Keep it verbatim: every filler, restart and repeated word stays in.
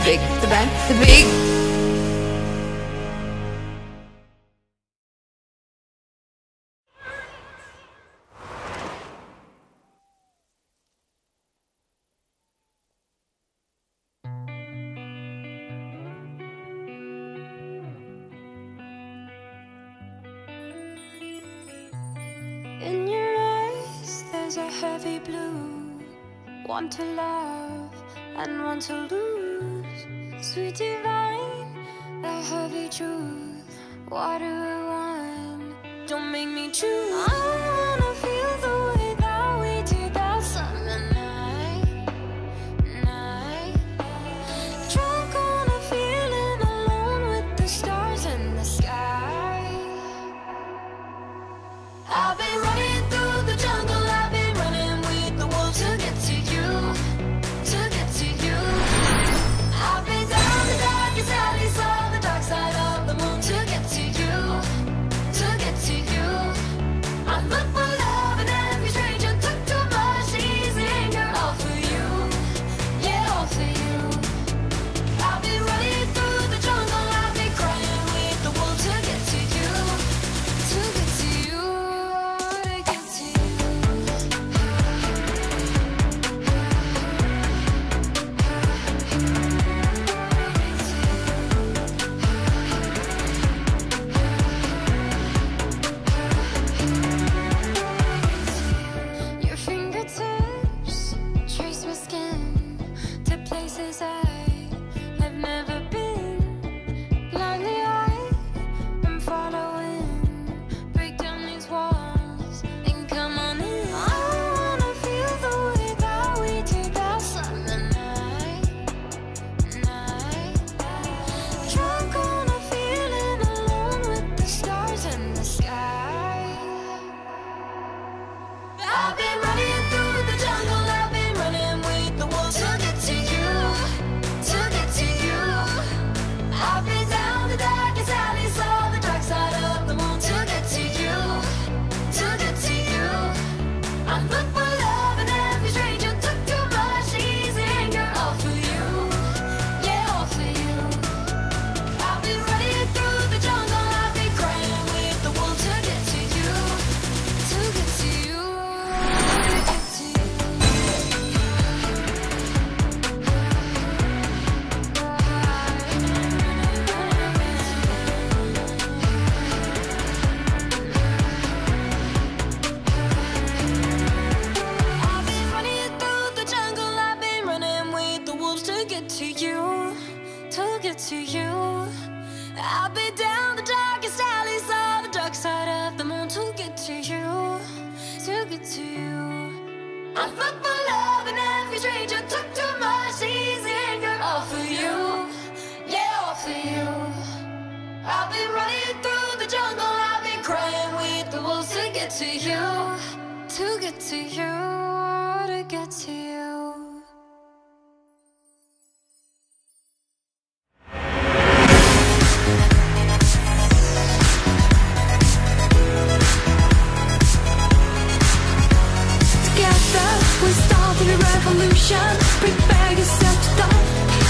the big, the bad, the big. In your eyes, there's a heavy blue. One to love and one to lose. Sweet divine, the heavy truth. What do I want? Don't make me choose. I wanna feel the way that we did that summer night, night. Drunk on a feeling, alone with the stars in the sky. I've been running through the jungle, I've been running with the wolves to get to you, to get to you. I've been down the darkest alley, saw the dark side of the moon to get to you, to get to you. I look for love and every stranger took too much easy anger, all for you, yeah, all for you. I've been running through the jungle, I've been crying with the wolves to get to you, to get to you. Your fingertips trace my skin to places I have never been. Blindly I am following. Break down these walls and come on in. I wanna feel the way that we did that summer night, night. Drunk on a feeling, alone with the stars in the sky. I've been running through the jungle, I've been running with the wolves to get to you, to get to you. I've been down the darkest alley, saw the dark side of the moon to get to you, to get to you. I look for love and every stranger took too much easy anger, all for you, yeah, all for you. I've been running through the jungle, I've been crying with the wolves to get to you, to get to you, to get to you. I've been running through the jungle, I've been running with the wolves to get to you, to get to you. I've been down the darkest alleys, saw the dark side of the moon to get to you, to get to you. I look for love and every stranger took too much easy anger, all for you, yeah, all for you. I've been running through the jungle, I've been crying with the wolves to get to you, to get to you, to get to you. Together we started a revolution. Prepare yourself to die.